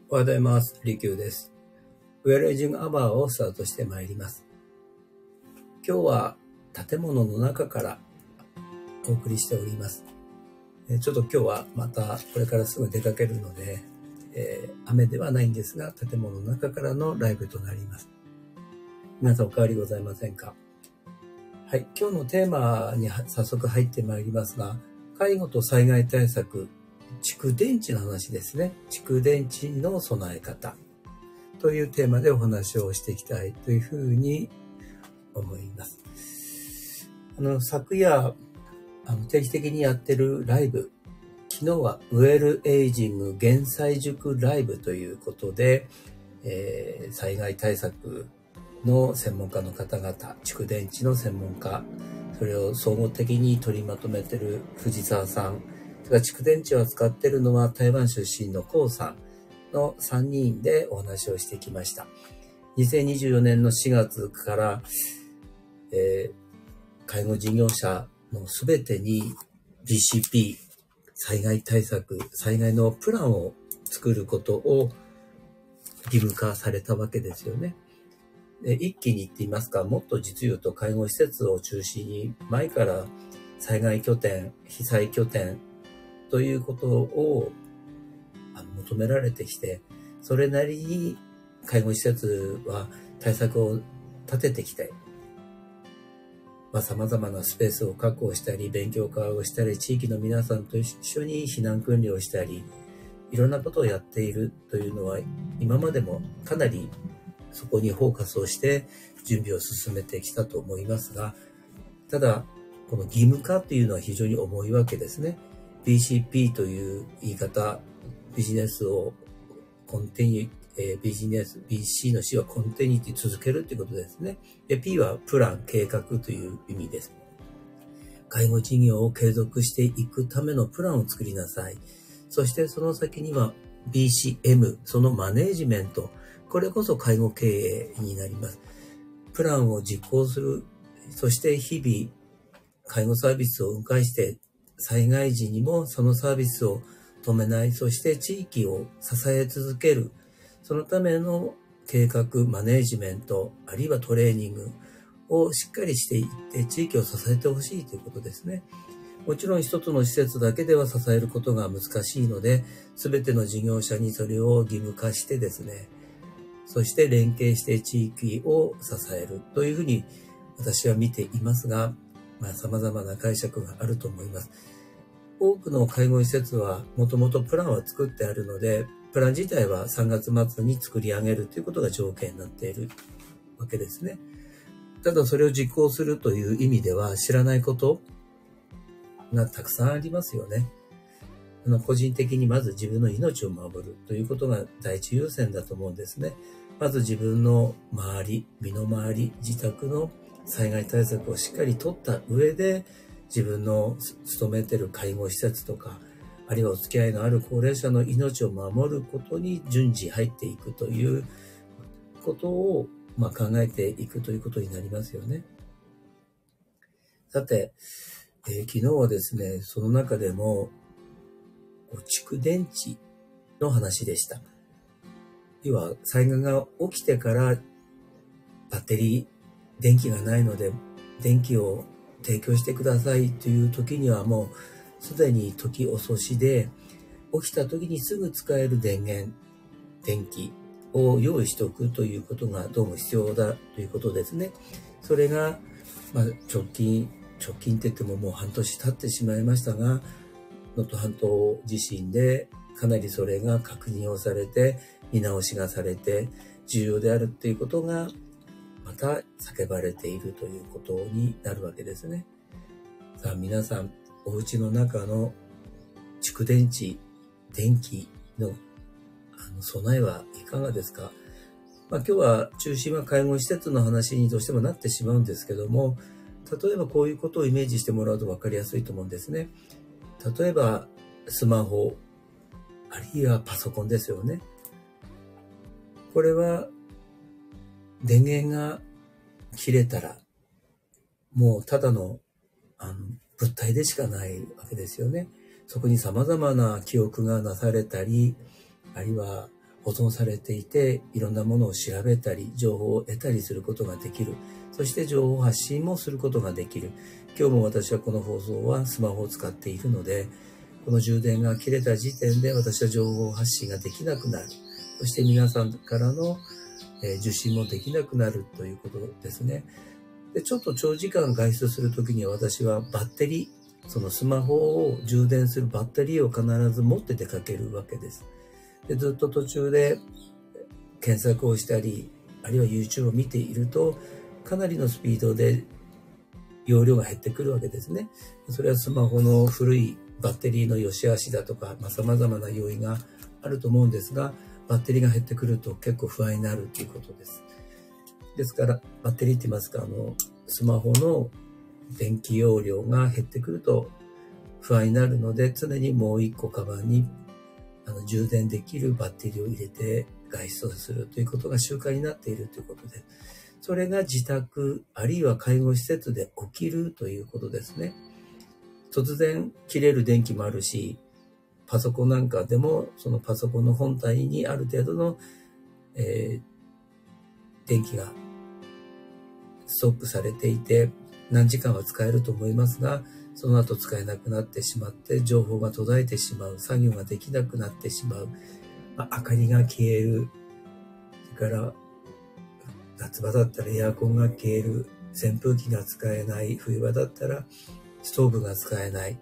おはようございます。利休です。ウェルエイジングアワーをスタートしてまいります。今日は建物の中からお送りしております。ちょっと今日はまたこれからすぐ出かけるので、雨ではないんですが、建物の中からのライブとなります。皆さんお変わりございませんか？はい、今日のテーマに早速入ってまいりますが、介護と災害対策、蓄電池の話ですね。蓄電池の備え方というテーマでお話をしていきたいというふうに思います。昨夜、定期的にやってるライブ、昨日はウェルエイジング減災塾ライブということで、災害対策の専門家の方々、蓄電池の専門家、それを総合的に取りまとめてる藤沢さん、蓄電池を使っているのは台湾出身のコウさんの3人でお話をしてきました。2024年の4月から、介護事業者のすべてに BCP、災害対策、災害のプランを作ることを義務化されたわけですよね。で、一気に言って言いますか、もっと実言うと介護施設を中心に前から災害拠点、被災拠点ということを求められてきて、それなりに介護施設は対策を立ててきて、様々なスペースを確保したり、勉強会をしたり、地域の皆さんと一緒に避難訓練をしたり、いろんなことをやっているというのは、今までもかなりそこにフォーカスをして準備を進めてきたと思いますが、ただ、この義務化というのは非常に重いわけですね。BCP という言い方、ビジネスをコンティニュビジネス、BC の C はコンティニュー続けるということですね。で、P はプラン、計画という意味です。介護事業を継続していくためのプランを作りなさい。そしてその先には BCM、そのマネージメント。これこそ介護経営になります。プランを実行する。そして日々、介護サービスを運営して、災害時にもそのサービスを止めない。そして地域を支え続ける。そのための計画、マネージメント、あるいはトレーニングをしっかりしていって地域を支えてほしいということですね。もちろん一つの施設だけでは支えることが難しいので、すべての事業者にそれを義務化してですね、そして連携して地域を支えるというふうに私は見ていますが、様々な解釈があると思います。多くの介護施設はもともとプランは作ってあるので、プラン自体は3月末に作り上げるということが条件になっているわけですね。ただそれを実行するという意味では知らないことがたくさんありますよね。個人的にまず自分の命を守るということが第一優先だと思うんですね。まず自分の周り、身の回り、自宅の災害対策をしっかり取った上で、自分の勤めている介護施設とか、あるいはお付き合いのある高齢者の命を守ることに順次入っていくということを、考えていくということになりますよね。さて、昨日はですね、その中でも、蓄電池の話でした。要は、災害が起きてからバッテリー、電気がないので、電気を提供してくださいという時にはもう、すでに時遅しで、起きた時にすぐ使える電源、電気を用意しておくということがどうも必要だということですね。それが、直近って言ってももう半年経ってしまいましたが、能登半島地震でかなりそれが確認をされて、見直しがされて、重要であるっていうことが、また叫ばれているということになるわけですね。さあ皆さん、お家の中の蓄電池、電気の備えはいかがですか？今日は中心は介護施設の話にどうしてもなってしまうんですけども、例えばこういうことをイメージしてもらうと分かりやすいと思うんですね。例えばスマホ、あるいはパソコンですよね。これは電源が切れたらもうただの物体でしかないわけですよね。そこに様々な記憶がなされたり、あるいは保保存されていて、いろんなものを調べたり、情報を得たりすることができる。そして情報発信もすることができる。今日も私はこの放送はスマホを使っているので、この充電が切れた時点で私は情報発信ができなくなる。そして皆さんからの受信もできなくなるということですね。で、ちょっと長時間外出するときには私はバッテリー、そのスマホを充電するバッテリーを必ず持って出かけるわけです。で、ずっと途中で検索をしたり、あるいは YouTube を見ていると、かなりのスピードで容量が減ってくるわけですね。それはスマホの古いバッテリーの良し悪しだとか、様々な要因があると思うんですが、バッテリーが減ってくると結構不安になるということです。ですから、バッテリーって言いますか、スマホの電気容量が減ってくると不安になるので、常にもう一個カバンに充電できるバッテリーを入れて外出をするということが習慣になっているということで、それが自宅あるいは介護施設で起きるということですね。突然切れる電気もあるし、パソコンなんかでもそのパソコンの本体にある程度の、電気がストップされていて何時間は使えると思いますが、その後使えなくなってしまって情報が途絶えてしまう、作業ができなくなってしまう、明かりが消える、それから夏場だったらエアコンが消える、扇風機が使えない、冬場だったらストーブが使えない、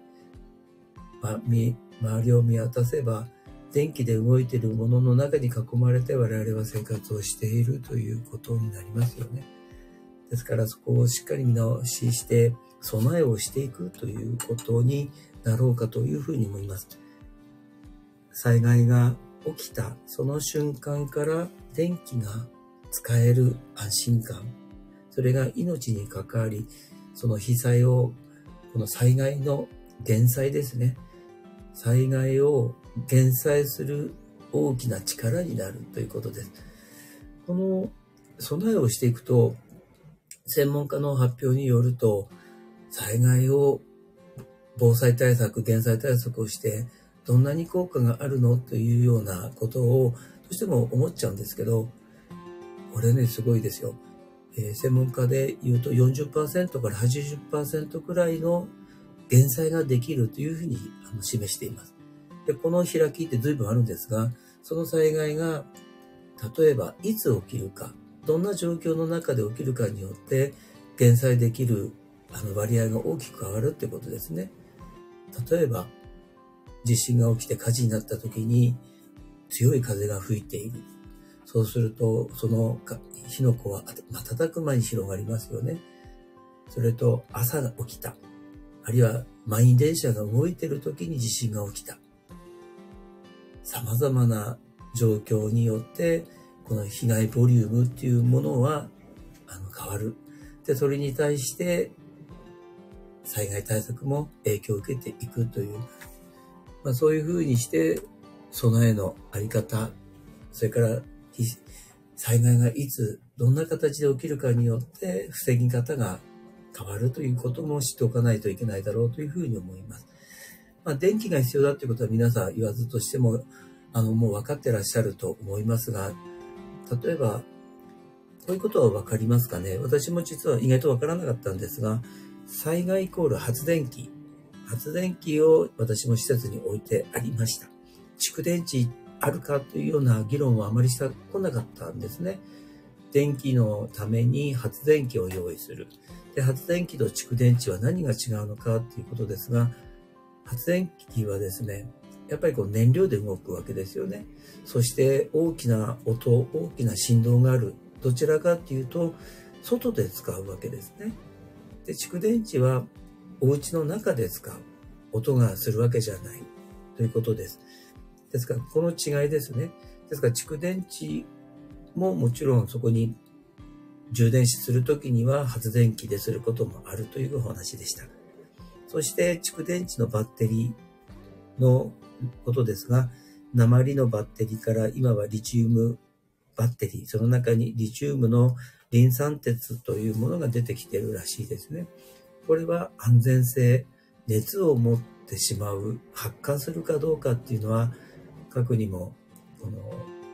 周りを見渡せば電気で動いているものの中に囲まれて我々は生活をしているということになりますよね。ですからそこをしっかり見直しして備えをしていくということになろうかというふうに思います。災害が起きたその瞬間から電気が使える安心感、それが命に関わり、その被災を、この災害の減災ですね。災害を減災する大きな力になるということです。この備えをしていくと、専門家の発表によると、災害を防災対策、減災対策をしてどんなに効果があるのというようなことをどうしても思っちゃうんですけど、これね、すごいですよ。専門家で言うと 40% から 80% くらいの減災ができるというふうに示しています。で、この開きって随分あるんですが、その災害が例えばいつ起きるか、どんな状況の中で起きるかによって減災できる割合が大きく変わるってことですね。例えば地震が起きて火事になった時に強い風が吹いている。そうするとその火の粉は瞬く間に広がりますよね。それと朝が起きた。あるいは満員電車が動いている時に地震が起きた。様々な状況によってこの被害ボリュームっていうものは変わる。で、それに対して災害対策も影響を受けていくという、そういうふうにして備えのあり方、それから災害がいつどんな形で起きるかによって防ぎ方が変わるということも知っておかないといけないだろうというふうに思います。電気が必要だということは皆さん言わずとしてももう分かってらっしゃると思いますが、例えばこういうことは分かりますかね。私も実は意外と分からなかったんですが、災害イコール発電機を私も施設に置いてありました。蓄電池あるかというような議論はあまりしてこなかったんですね。電気のために発電機を用意する。で、発電機と蓄電池は何が違うのかということですが、発電機はですね、やっぱり燃料で動くわけですよね。そして大きな音、大きな振動がある。どちらかというと、外で使うわけですね。で、蓄電池はお家の中で使う。音がするわけじゃないということです。ですから、この違いですね。ですから、蓄電池ももちろんそこに充電するときには発電機ですることもあるというお話でした。そして蓄電池のバッテリーのことですが、鉛のバッテリーから今はリチウムバッテリー、その中にリチウムのリン酸鉄というものが出てきているらしいですね。これは安全性、熱を持ってしまう、発火するかどうかっていうのは、核にもこの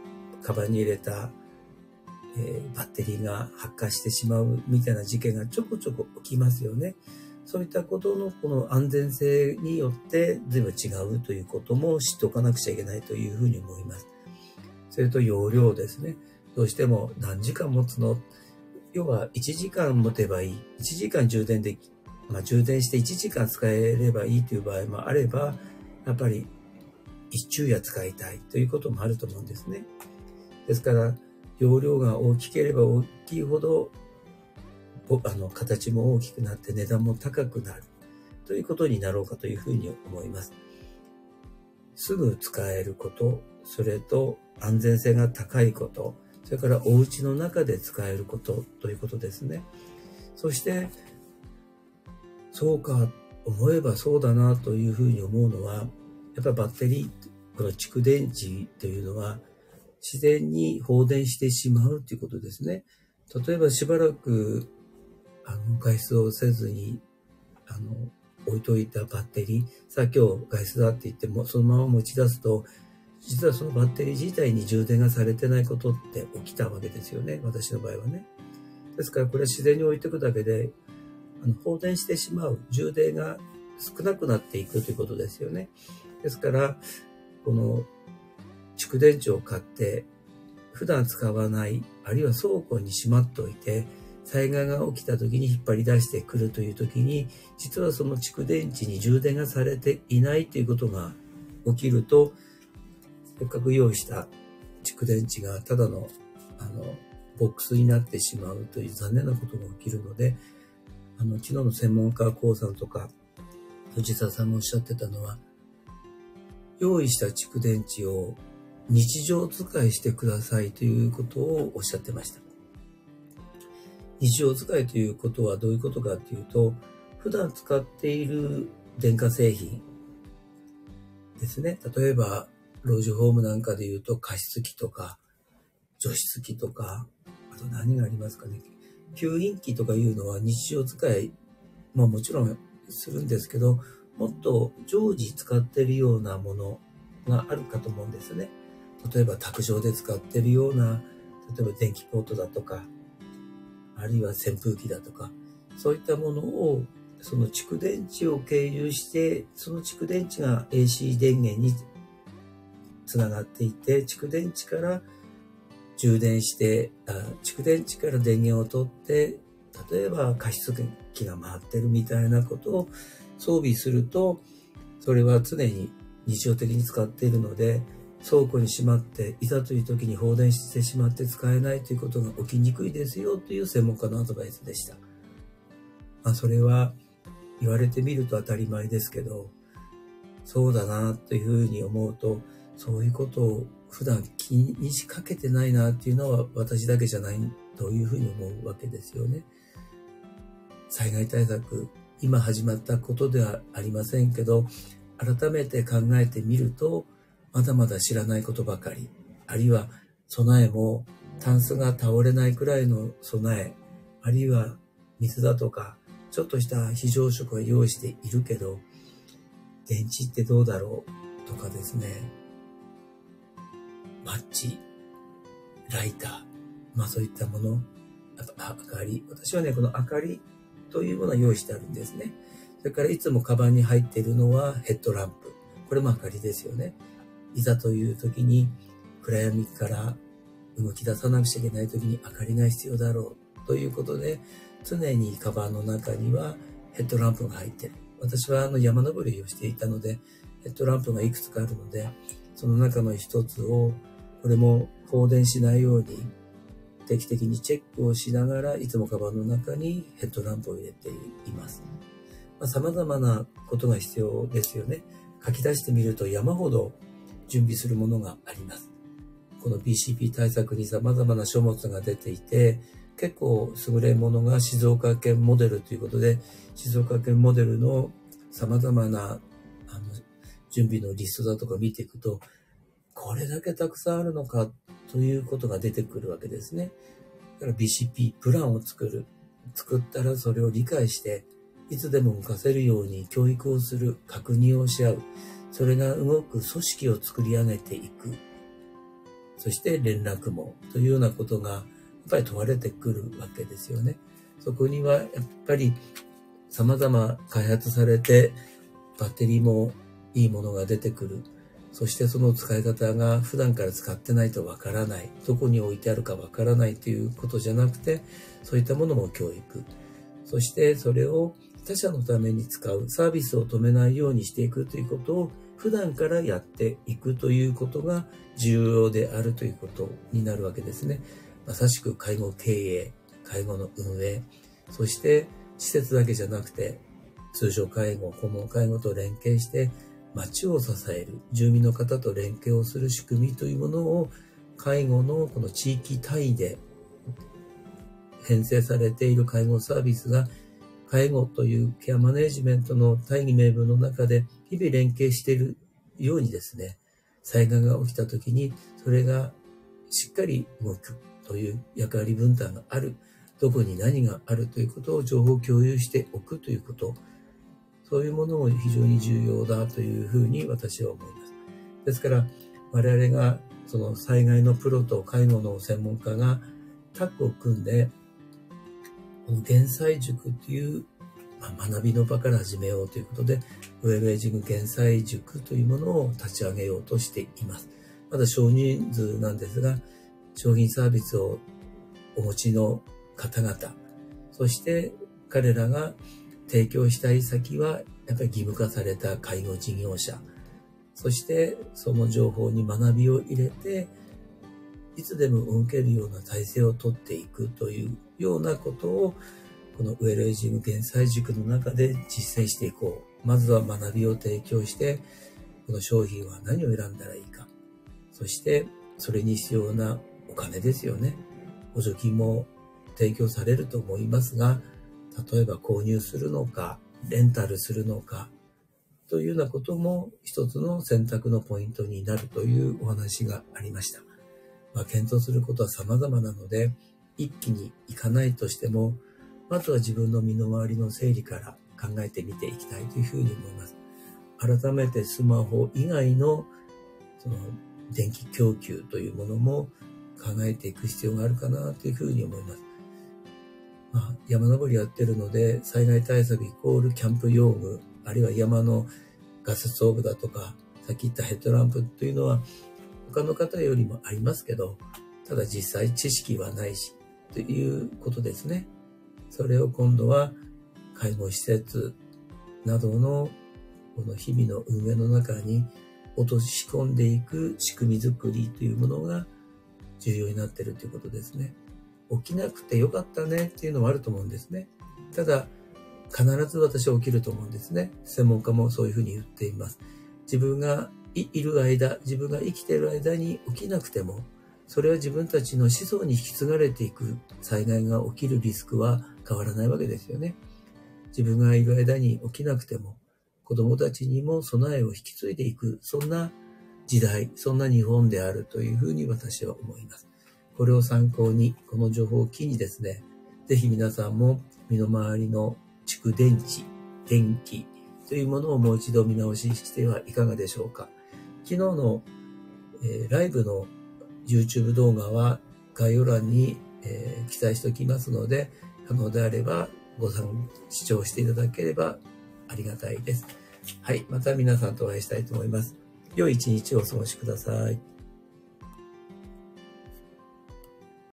カバンに入れた、バッテリーが発火してしまうみたいな事件がちょこちょこ起きますよね。そういったことのこの安全性によって随分違うということも知っておかなくちゃいけないというふうに思います。それと容量ですね。どうしても何時間持つの？要は1時間持てばいい。1時間充電でき、充電して1時間使えればいいという場合もあれば、やっぱり一昼夜使いたいということもあると思うんですね。ですから、容量が大きければ大きいほど、形も大きくなって値段も高くなるということになろうかというふうに思います。すぐ使えること、それと安全性が高いこと、それからお家の中で使えることということですね。そして、そうか、思えばそうだなというふうに思うのは、やっぱりバッテリー、この蓄電池というのは自然に放電してしまうということですね。例えばしばらく外出をせずに置いといたバッテリー、さあ今日外出だって言ってもそのまま持ち出すと、実はそのバッテリー自体に充電がされてないことって起きたわけですよね。私の場合はね。ですからこれは自然に置いておくだけで放電してしまう、充電が少なくなっていくということですよね。ですからこの蓄電池を買って普段使わない、あるいは倉庫にしまっておいて災害が起きた時に引っ張り出してくるという時に、実はその蓄電池に充電がされていないということが起きると、せっかく用意した蓄電池がただのボックスになってしまうという残念なことが起きるので、昨日の専門家講座とか藤沢さんがおっしゃってたのは、用意した蓄電池を日常使いしてくださいということをおっしゃってました。日常使いということはどういうことかというと、普段使っている電化製品ですね。例えば、老人ホームなんかで言うと加湿器とか除湿器とか、あと何がありますかね。吸引器とかいうのは日常使い、もちろんするんですけど、もっと常時使っているようなものがあるかと思うんですね。例えば卓上で使っているような、例えば電気ポートだとか、あるいは扇風機だとか、そういったものをその蓄電池を経由して、その蓄電池が AC 電源につながっていて、蓄電池から充電して、蓄電池から電源を取って、例えば加湿器が回ってるみたいなことを装備すると、それは常に日常的に使っているので、倉庫にしまって、いざという時に放電してしまって使えないということが起きにくいですよという専門家のアドバイスでした。それは言われてみると当たり前ですけど、そうだなというふうに思うと、そういうことを普段気にしかけてないなっていうのは私だけじゃないというふうに思うわけですよね。災害対策、今始まったことではありませんけど、改めて考えてみると、まだまだ知らないことばかり、あるいは備えもタンスが倒れないくらいの備え、あるいは水だとか、ちょっとした非常食は用意しているけど、電池ってどうだろうとかですね、マッチ、ライター、そういったもの、あと明かり。私はね、この明かりというものを用意してあるんですね。それからいつもカバンに入っているのはヘッドランプ。これも明かりですよね。いざという時に暗闇から動き出さなくちゃいけない時に明かりが必要だろうということで、常にカバンの中にはヘッドランプが入っている。私は山登りをしていたので、ヘッドランプがいくつかあるので、その中の一つを、これも放電しないように定期的にチェックをしながら、いつもカバンの中にヘッドランプを入れています。様々なことが必要ですよね。書き出してみると山ほど準備するものがあります。この BCP 対策に様々な書物が出ていて、結構優れものが静岡県モデルということで、静岡県モデルの様々な準備のリストだとか見ていくと、これだけたくさんあるのかということが出てくるわけですね。だから BCP プランを作ったらそれを理解して、いつでも動かせるように教育をする、確認をし合う。それが動く組織を作り上げていく。 そして連絡網というようなことがやっぱり問われてくるわけですよね。そこにはやっぱり様々開発されてバッテリーもいいものが出てくる。そしてその使い方が普段から使ってないとわからない。どこに置いてあるかわからないということじゃなくて、そういったものも教育。そしてそれを他者のために使う、サービスを止めないようにしていくということを普段からやっていくということが重要であるということになるわけですね。まさしく介護経営、介護の運営、そして施設だけじゃなくて通常介護、訪問介護と連携して町を支える、住民の方と連携をする仕組みというものを介護のこの地域単位で編成されている介護サービスが介護というケアマネジメントの大義名分の中で日々連携しているようにですね、災害が起きた時にそれがしっかり動くという役割分担がある、どこに何があるということを情報共有しておくということ、そういうものも非常に重要だというふうに私は思います。ですから我々がその災害のプロと介護の専門家がタッグを組んで、この減災塾っていう学びの場から始めようということで、ウェルエイジング減災塾というものを立ち上げようとしています。まだ少人数なんですが、商品サービスをお持ちの方々、そして彼らが提供したい先はやっぱり義務化された介護事業者、そしてその情報に学びを入れて、いつでも動けるような体制をとっていくというようなことを、このウェルエイジング減災塾の中で実践していこう。まずは学びを提供して、この商品は何を選んだらいいか。そしてそれに必要なお金ですよね。補助金も提供されると思いますが、例えば購入するのか、レンタルするのか、というようなことも一つの選択のポイントになるというお話がありました。検討することは様々なので、一気にいかないとしても、まずは自分の身の回りの整理から考えてみていきたいというふうに思います。改めてスマホ以外のその電気供給というものも考えていく必要があるかなというふうに思います。山登りやってるので、災害対策イコールキャンプ用具、あるいは山のガスストーブだとか、さっき言ったヘッドランプというのは他の方よりもありますけど、ただ実際知識はないし、ということですね。それを今度は介護施設などのこの日々の運営の中に落とし込んでいく仕組み作りというものが重要になっているということですね。起きなくてよかったねっていうのもあると思うんですね。ただ、必ず私は起きると思うんですね。専門家もそういうふうに言っています。自分がいる間、自分が生きている間に起きなくても、それは自分たちの子孫に引き継がれていく災害が起きるリスクは変わらないわけですよね。自分がいる間に起きなくても、子供たちにも備えを引き継いでいく、そんな時代、そんな日本であるというふうに私は思います。これを参考に、この情報を機にですね、ぜひ皆さんも身の回りの蓄電池、電気というものをもう一度見直ししてはいかがでしょうか。昨日の、ライブの YouTube 動画は概要欄に、記載しておきますので、可能であれば視聴していただければありがたいです。はい。また皆さんとお会いしたいと思います。良い一日をお過ごしください。